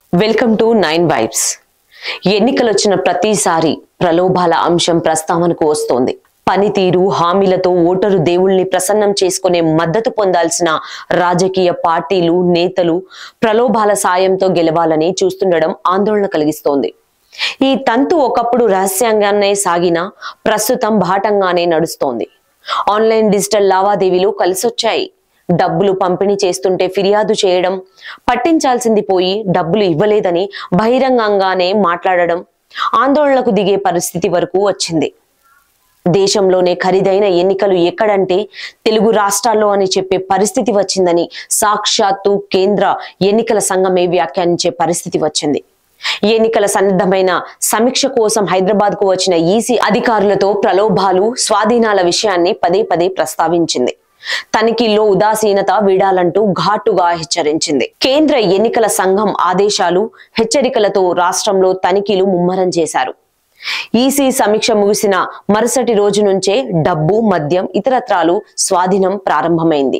Welcome to 9 vibes. ఎన్నికలు వచ్చిన ప్రతిసారి ప్రలోభాల అంశం ప్రస్తావనకు వస్తోంది. పనితీరు హామీలతో ఓటరు దేవుల్ని ప్రసన్నం చేసుకునే మద్దతు పొందాల్సిన రాజకీయ పార్టీలు నేతలు ప్రలోభాల సాయంతో గెలవాలని చూస్తుండడం ఆందోళన కలిగిస్తోంది. ఈ తంతు ఒకప్పుడు రహస్యంగానే సాగినా ప్రస్తుతం బాహటంగానే నడుస్తోంది. ఆన్లైన్ డిజిటల్ లావాదేవీలు కలిసొచ్చాయి. డబ్బులు పంపిణీ చేస్తుంటే ఫిర్యాదు చేయడం, పట్టించాల్సింది పోయి డబ్బులు ఇవ్వలేదని బహిరంగంగానే మాట్లాడడం ఆందోళనకు దిగే పరిస్థితి వరకు వచ్చింది. దేశంలోనే ఖరీదైన ఎన్నికలు ఎక్కడంటే తెలుగు రాష్ట్రాల్లో అని చెప్పే పరిస్థితి వచ్చిందని సాక్షాత్తు కేంద్ర ఎన్నికల సంఘమే వ్యాఖ్యానించే పరిస్థితి వచ్చింది. ఎన్నికల సన్నద్ధమైన సమీక్ష కోసం హైదరాబాద్ కు వచ్చిన ఈసీ అధికారులతో ప్రలోభాలు స్వాధీనాల విషయాన్ని పదే పదే ప్రస్తావించింది. తనిఖీల్లో ఉదాసీనత వీడాలంటూ ఘాటుగా హెచ్చరించింది. కేంద్ర ఎన్నికల సంఘం ఆదేశాలు హెచ్చరికలతో రాష్ట్రంలో తనిఖీలు ముమ్మరం చేశారు. ఈసీ సమీక్ష ముగిసిన మరుసటి రోజు నుంచే డబ్బు, మద్యం, ఇతరత్రాలు స్వాధీనం ప్రారంభమైంది.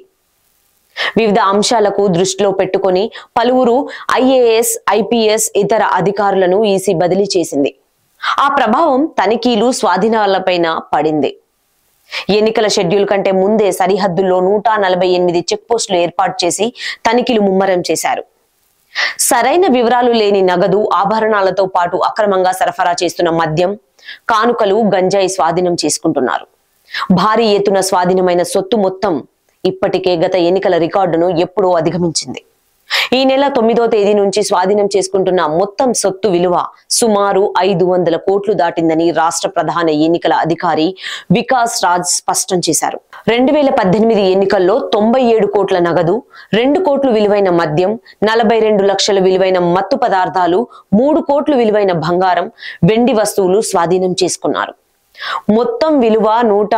వివిధ అంశాలకు దృష్టిలో పెట్టుకుని పలువురు ఐఏఎస్, ఐపీఎస్ ఇతర అధికారులను ఈసీ బదిలీ చేసింది. ఆ ప్రభావం తనిఖీలు స్వాధీనాలపైన పడింది. ఎన్నికల షెడ్యూల్ కంటే ముందే సరిహద్దుల్లో 148 చెక్ పోస్టులు ఏర్పాటు చేసి తనిఖీలు ముమ్మరం చేశారు. సరైన వివరాలు లేని నగదు, ఆభరణాలతో పాటు అక్రమంగా సరఫరా చేస్తున్న మద్యం, కానుకలు, గంజాయి స్వాధీనం చేసుకుంటున్నారు. భారీ ఎత్తున స్వాధీనమైన సొత్తు మొత్తం ఇప్పటికే గత ఎన్నికల రికార్డును ఎప్పుడో అధిగమించింది. ఈ నెల 9వ తేదీ నుంచి స్వాధీనం చేసుకుంటున్న మొత్తం సొత్తు విలువ సుమారు 500 కోట్లు దాటిందని రాష్ట్ర ప్రధాన ఎన్నికల అధికారి వికాస్ రాజ్ స్పష్టం చేశారు. 2018 ఎన్నికల్లో 97 కోట్ల నగదు, 2 కోట్లు విలువైన మద్యం, 42 లక్షల విలువైన మత్తు పదార్థాలు, 3 కోట్లు విలువైన బంగారం, వెండి వస్తువులు స్వాధీనం చేసుకున్నారు. మొత్తం విలువ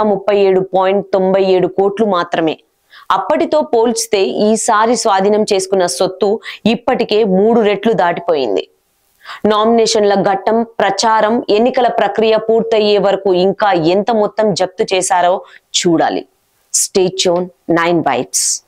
137.97 కోట్లు మాత్రమే. అప్పటితో పోల్చితే ఈసారి స్వాధీనం చేసుకున్న సొత్తు ఇప్పటికే 3 రెట్లు దాటిపోయింది. నామినేషన్ల ఘట్టం, ప్రచారం, ఎన్నికల ప్రక్రియ పూర్తయ్యే వరకు ఇంకా ఎంత మొత్తం జప్తు చేశారో చూడాలి. Stay tune 9 vibes.